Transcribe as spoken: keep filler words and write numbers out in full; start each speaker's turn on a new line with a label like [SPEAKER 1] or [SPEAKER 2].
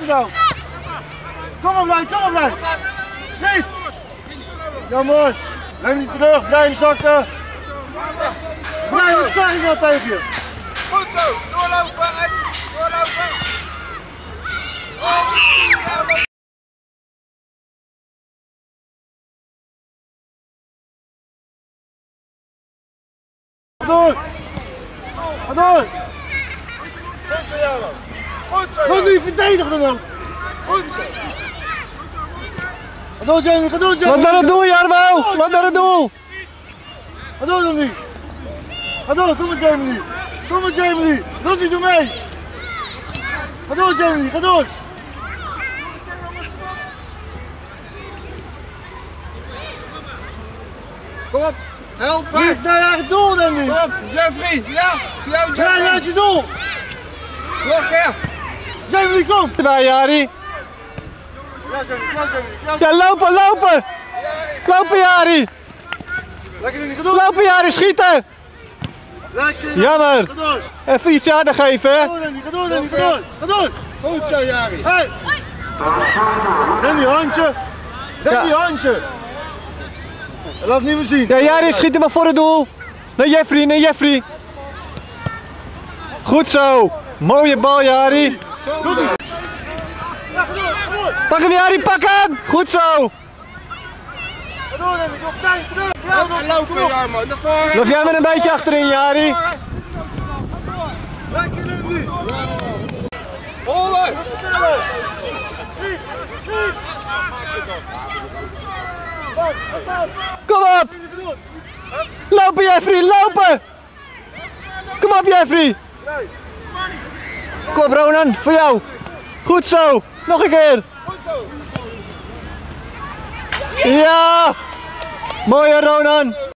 [SPEAKER 1] er nou? Kom op, Blij, kom op, Blij. Schiet. Ja, mooi. Neem niet terug, Blij zakken. Blij, wat zeg ik nou tegen je?
[SPEAKER 2] Goed zo, doorlopen, doorlopen. Oh,
[SPEAKER 1] Ga door! Ga door!
[SPEAKER 2] goed zo, Jaro. Goed zo,
[SPEAKER 1] Ga
[SPEAKER 2] Jaro.
[SPEAKER 1] nu, verdedig dan ook!
[SPEAKER 2] Goed zo.
[SPEAKER 1] Ga door, Jamie, ga door, Jamie!
[SPEAKER 3] Wat naar het doel, Jarmo! Wat naar het doel!
[SPEAKER 1] Ga door dan niet! Ga door, kom maar, Jamie! Kom maar, Jamie! Doe niet, doe mee! Ga door, Jamie, ga door!
[SPEAKER 2] Kom op, help mij.
[SPEAKER 1] Niet naar je eigen doel dan niet!
[SPEAKER 2] Kom op, Jeffrey. Ja, voor jou,
[SPEAKER 1] Ja,
[SPEAKER 2] Jeffrey.
[SPEAKER 1] uit je doel!
[SPEAKER 2] Nog keer.
[SPEAKER 1] Jamie, kom!
[SPEAKER 3] Erbij, Jari!
[SPEAKER 1] Ja, Jamie, ja, Jamie, ja.
[SPEAKER 3] Ja, lopen, lopen! Lopen, Jari!
[SPEAKER 1] Lekker in, ga door!
[SPEAKER 3] Lopen, Jari, schieten!
[SPEAKER 1] Lekker,
[SPEAKER 3] Jammer!
[SPEAKER 1] ga door!
[SPEAKER 3] Even iets harder geven,
[SPEAKER 1] Ga
[SPEAKER 3] hè?
[SPEAKER 1] door, Danny, ga door, Danny, ga door! Ga door!
[SPEAKER 2] Goed zo, Jari.
[SPEAKER 1] Hey! Neem die handje! Neem
[SPEAKER 3] Ja.
[SPEAKER 1] die handje! Laat het niet meer zien!
[SPEAKER 3] Ja, Jari, schiet hem maar voor het doel! Naar Jeffrey, naar Jeffrey! Goed zo! Mooie bal, Jari!
[SPEAKER 1] Doe die! Ja, ga door, ga door!
[SPEAKER 3] Pak hem, Jari, pak hem! Goed zo!
[SPEAKER 1] Ga door, Danny, kom klein terug! Ja,
[SPEAKER 2] Help me lopen, Jarmo. Naar voren.
[SPEAKER 3] Loop jij met een beetje achterin, Jari?
[SPEAKER 1] lekker Danny!
[SPEAKER 2] Hollen.
[SPEAKER 1] Schiet! Schiet! Bam, bam!
[SPEAKER 3] Kom op!
[SPEAKER 1] Ga door!
[SPEAKER 3] Lopen, Jeffrey, lopen! Kom op, Jeffrey!
[SPEAKER 1] Nee!
[SPEAKER 3] Kom op, Ronan, voor jou! Goed zo! Nog een keer!
[SPEAKER 2] Goed zo.
[SPEAKER 3] Ja! Mooie Ronan!